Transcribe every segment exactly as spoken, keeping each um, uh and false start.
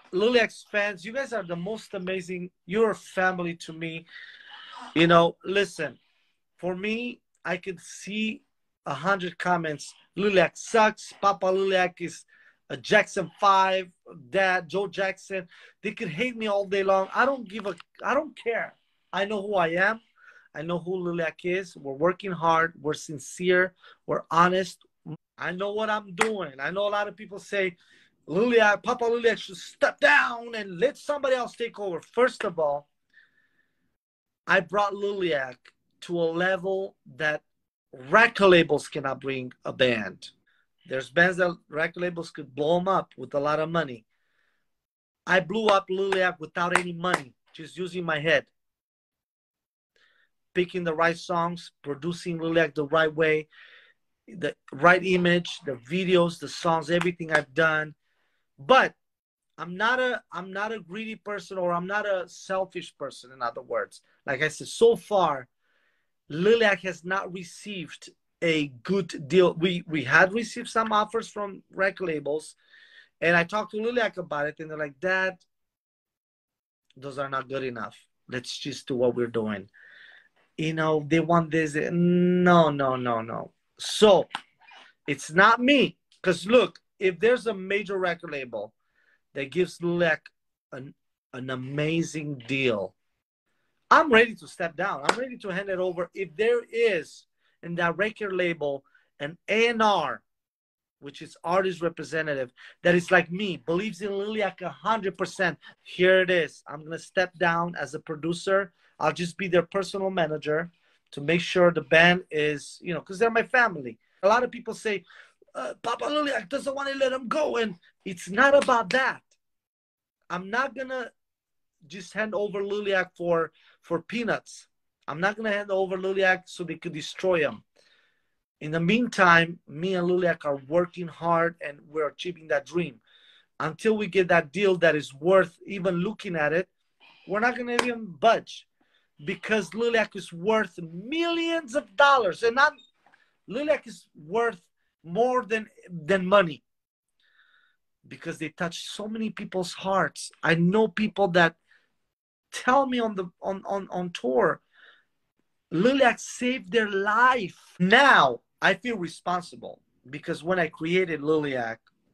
Liliac's fans, you guys are the most amazing. You're family to me. You know, listen, for me, I could see a hundred comments. Liliac sucks. Papa Liliac is a Jackson Five. Dad, Joe Jackson. They could hate me all day long. I don't give a. I don't care. I know who I am. I know who Liliac is. We're working hard. We're sincere. We're honest. I know what I'm doing. I know a lot of people say, Liliac, Papa Liliac should step down and let somebody else take over. First of all, I brought Liliac to a level that record labels cannot bring a band. There's bands that record labels could blow them up with a lot of money. I blew up Liliac without any money, just using my head. Picking the right songs, producing Liliac the right way, the right image, the videos, the songs, everything I've done. But I'm not a I'm not a greedy person, or I'm not a selfish person, in other words. Like I said, so far, Liliac has not received a good deal. We we had received some offers from record labels, and I talked to Liliac about it, and they're like, Dad, those are not good enough. Let's just do what we're doing. You know, they want this. No, no, no, no. So it's not me. Because look, if there's a major record label that gives Liliac an, an amazing deal, I'm ready to step down. I'm ready to hand it over. If there is in that record label an A and R, which is artist representative, that is like me, believes in Liliac one hundred percent, here it is. I'm going to step down as a producer. I'll just be their personal manager to make sure the band is, you know, because they're my family. A lot of people say, uh, Papa Liliac doesn't want to let him go. And it's not about that. I'm not going to just hand over Liliac for, for peanuts. I'm not going to hand over Liliac so they could destroy him. In the meantime, me and Liliac are working hard, and we're achieving that dream. Until we get that deal that is worth even looking at it, we're not going to even budge, because Liliac is worth millions of dollars. And not, Liliac is worth more than, than money, because they touch so many people's hearts. I know people that tell me on the on, on, on tour, Liliac saved their life. Now, I feel responsible, because when I created Liliac,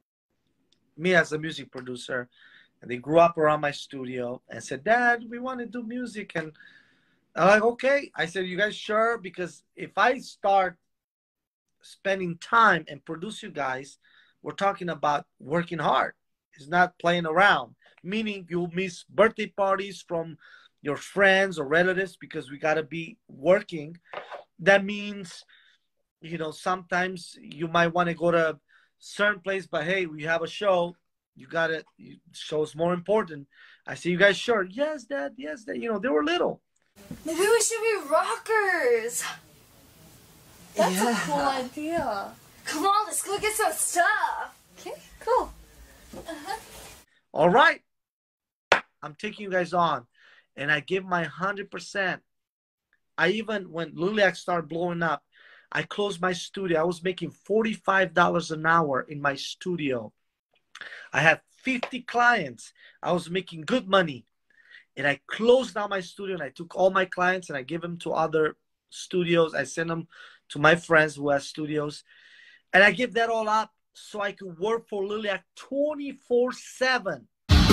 me as a music producer, and they grew up around my studio and said, Dad, we want to do music. And I'm like, okay. I said, you guys sure? Because if I start spending time and produce you guys, we're talking about working hard. It's not playing around, meaning you'll miss birthday parties from your friends or relatives because we got to be working. That means, you know, sometimes you might want to go to a certain place, but hey, we have a show. You got to, show's more important. I say, you guys sure? Yes, Dad. Yes, Dad. You know, they were little. Maybe we should be rockers. That's yeah. a cool idea. Come on, let's go get some stuff. Okay, cool. Uh-huh. All right. I'm taking you guys on, and I give my one hundred percent. I even, when Liliac started blowing up, I closed my studio. I was making forty-five dollars an hour in my studio. I had fifty clients. I was making good money. And I closed down my studio, and I took all my clients and I gave them to other studios. I sent them to my friends who have studios. And I give that all up so I could work for Liliac twenty-four seven.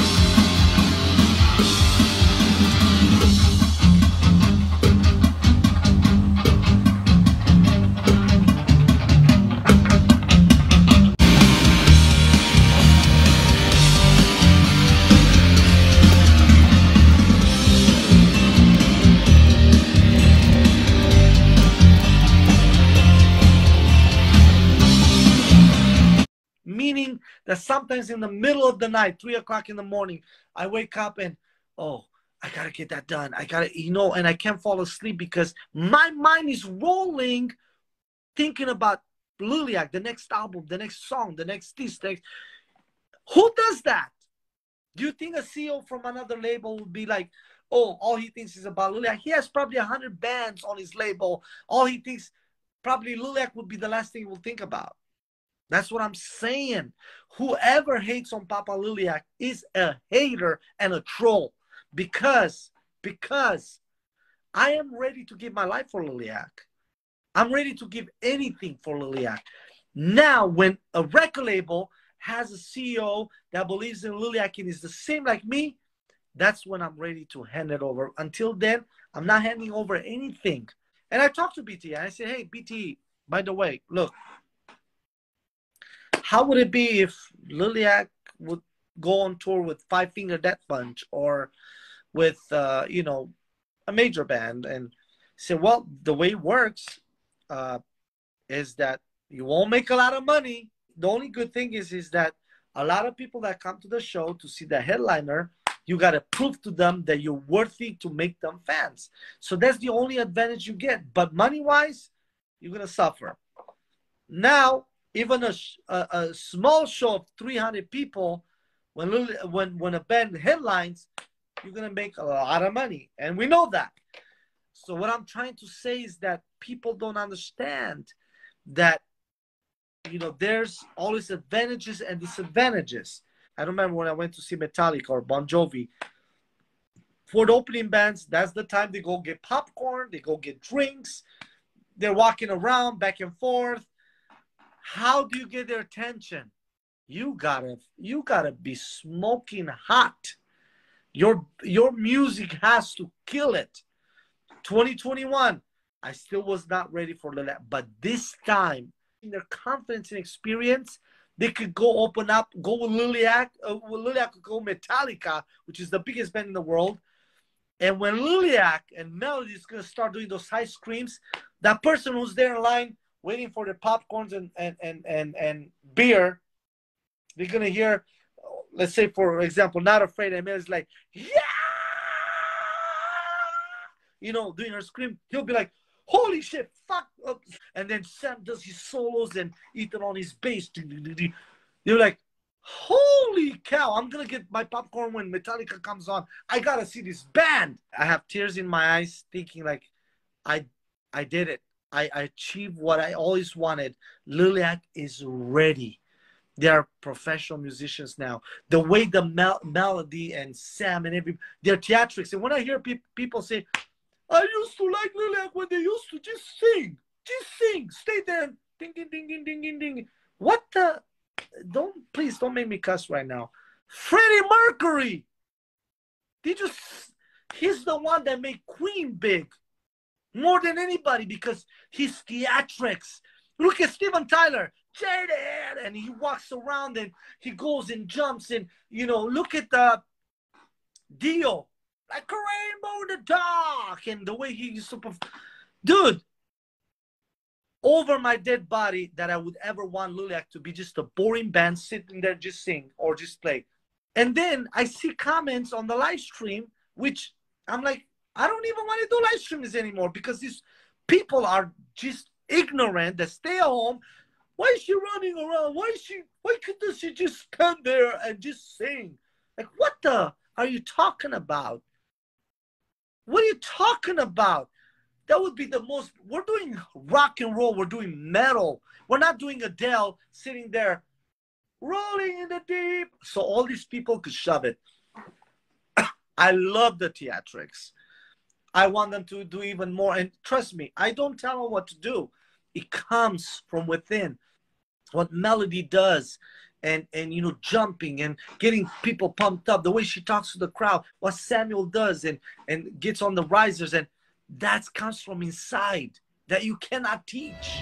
Meaning that sometimes in the middle of the night, three o'clock in the morning, I wake up and, oh, I got to get that done. I got to, you know, and I can't fall asleep because my mind is rolling, thinking about Liliac, the next album, the next song, the next this, the next. Who does that? Do you think a C E O from another label would be like, oh, all he thinks is about Liliac? He has probably one hundred bands on his label. All he thinks, probably Liliac would be the last thing he will think about. That's what I'm saying. Whoever hates on Papa Liliac is a hater and a troll, because because I am ready to give my life for Liliac. I'm ready to give anything for Liliac. Now, when a record label has a C E O that believes in Liliac and is the same like me, that's when I'm ready to hand it over. Until then, I'm not handing over anything. And I talked to B T and I said, hey, B T, by the way, look, how would it be if Liliac would go on tour with Five Finger Death Punch or with, uh, you know, a major band? And say, well, the way it works uh, is that you won't make a lot of money. The only good thing is, is that a lot of people that come to the show to see the headliner, you got to prove to them that you're worthy to make them fans. So that's the only advantage you get. But money-wise, you're going to suffer. Now, even a, a, a small show of three hundred people, when, when, when a band headlines, you're going to make a lot of money. And we know that. So what I'm trying to say is that people don't understand that, you know, there's always advantages and disadvantages. I remember when I went to see Metallica or Bon Jovi. For the opening bands, that's the time they go get popcorn, they go get drinks, they're walking around back and forth. How do you get their attention? You gotta, you gotta be smoking hot. Your, your music has to kill it. twenty twenty-one, I still was not ready for Liliac, but this time, in their confidence and experience, they could go open up, go with Liliac, uh, with Liliac could go Metallica, which is the biggest band in the world. And when Liliac and Melody is going to start doing those high screams, that person who's there in line waiting for their popcorns and, and, and, and, and beer, they're going to hear, let's say, for example, Not Afraid, and Melody's like, yeah! You know, doing her scream, he'll be like, holy shit, fuck. And then Sam does his solos and Ethan on his bass. You're like, holy cow, I'm going to get my popcorn when Metallica comes on. I got to see this band. I have tears in my eyes thinking like, I I did it. I, I achieved what I always wanted. Liliac is ready. They are professional musicians now. The way the mel melody and Sam and every, they're theatrics. And when I hear pe people say, I used to like Liliac when they used to just sing. Just sing. Stay there. Ding, ding, ding, ding, ding, ding, ding. What the? Don't, please don't make me cuss right now. Freddie Mercury. Did you? He's the one that made Queen big. More than anybody because he's theatrics. Look at Steven Tyler. Jaded. And he walks around and he goes and jumps. And, you know, look at the Dio. Like a rainbow in the dark, and the way he used to perform. Dude, over my dead body that I would ever want Liliac to be just a boring band sitting there just sing or just play. And then I see comments on the live stream, which I'm like, I don't even want to do live streams anymore because these people are just ignorant that stay at home. Why is she running around? Why is she, why couldn't she just stand there and just sing? Like, what the are you talking about? What are you talking about? That would be the most, we're doing rock and roll, we're doing metal. We're not doing Adele sitting there rolling in the deep. So all these people could shove it. I love the theatrics. I want them to do even more. And trust me, I don't tell them what to do. It comes from within. What Melody does. And, and, you know, jumping and getting people pumped up, the way she talks to the crowd, what Samuel does and, and gets on the risers. And that comes from inside that you cannot teach.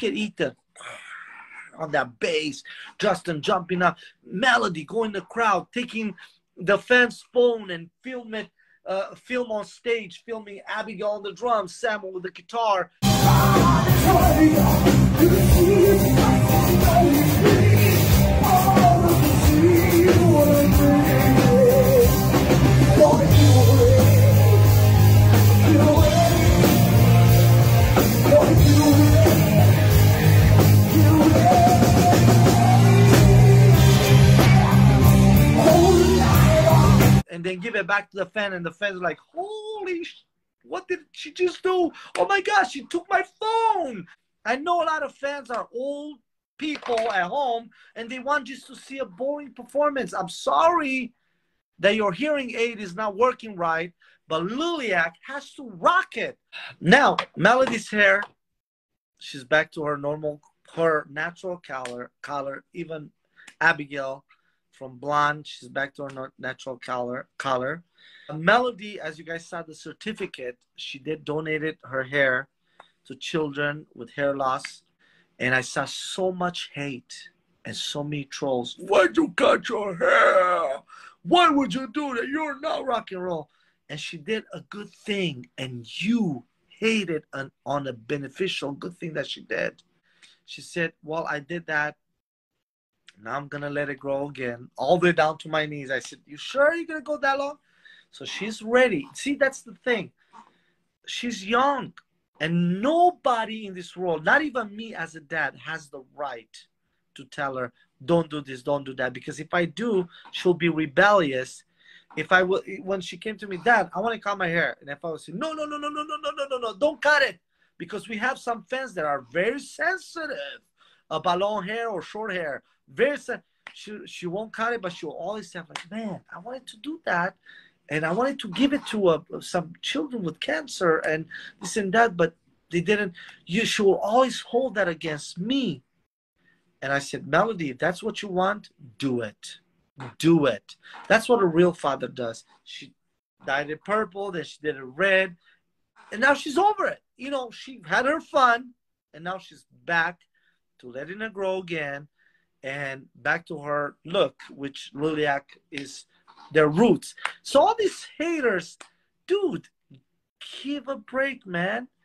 at Ethan on that bass, Justin jumping up, Melody going the crowd, taking the fan's phone and film it, uh, film on stage, filming Abigail on the drums, Samuel with the guitar. And then give it back to the fan, and the fans are like, holy sh what did she just do? Oh my gosh, she took my phone. I know a lot of fans are old people at home and they want just to see a boring performance. I'm sorry that your hearing aid is not working right, but Liliac has to rock it. Now, Melody's hair, she's back to her normal, her natural color, color. Even Abigail, from blonde, she's back to her natural color. color. Melody, as you guys saw the certificate, she did donated her hair to children with hair loss. And I saw so much hate and so many trolls. Why'd you cut your hair? Why would you do that? You're not rock and roll. And she did a good thing, and you hated an, on a beneficial good thing that she did. She said, well, I did that. Now I'm going to let it grow again, all the way down to my knees. I said, you sure you're going to go that long? So she's ready. See, that's the thing. She's young. And nobody in this world, not even me as a dad, has the right to tell her, don't do this, don't do that. Because if I do, she'll be rebellious. If I will, when she came to me, Dad, I want to cut my hair. And if I would say, no, no, no, no, no, no, no, no, no, no, don't cut it. Because we have some fans that are very sensitive about long hair or short hair. Very sensitive. She, she won't cut it, but she'll always say, like, man, I wanted to do that. And I wanted to give it to uh, some children with cancer and this and that, but they didn't. You, she will always hold that against me. And I said, Melody, if that's what you want, do it. Do it. That's what a real father does. She dyed it purple, then she did it red. And now she's over it. You know, she had her fun. And now she's back to letting it grow again. And back to her look, which Liliac is their roots. So all these haters, dude, give a break, man.